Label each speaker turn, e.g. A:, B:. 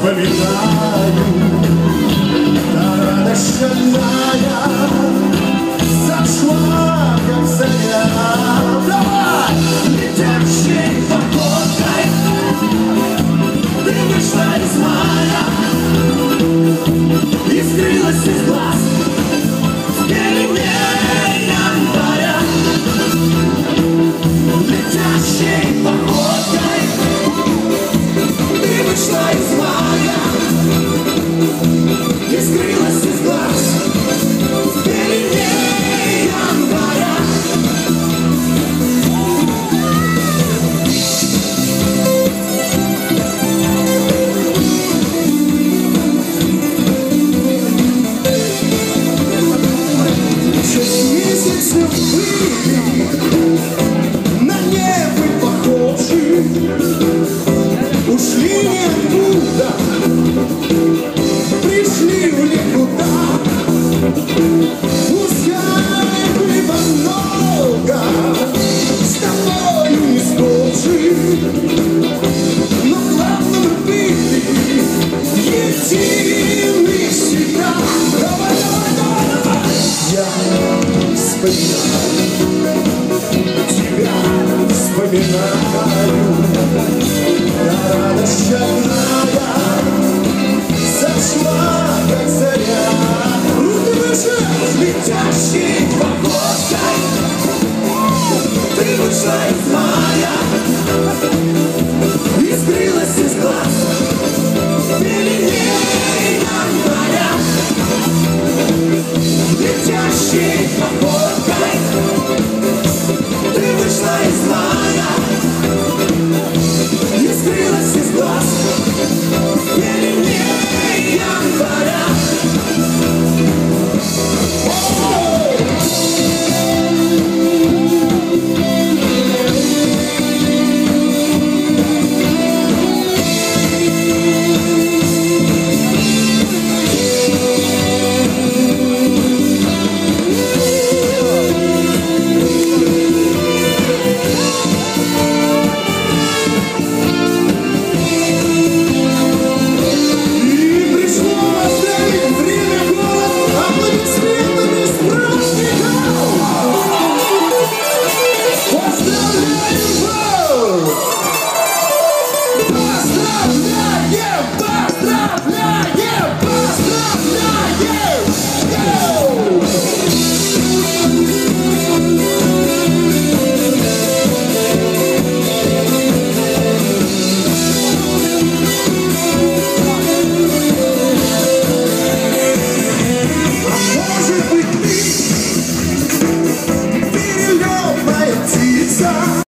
A: вспоминаю, та радость одная зашла, как заря. Давай! Летящей походкой ты вышла из мая и скрылась из глаз в пелене января. Летящей походкой ты вышла из мая и скрылась из глаз в пелене января. Были на небо похожи, ушли некуда, пришли в никуда. Пускай было много с тобою не схожи, но главное мы были едины всегда. Давай, давай, давай, давай! Я вспоминаю тебя, вспоминаю, та радость одная зашла, как заря. Руки выше! Летящей походкой ты вышла из мая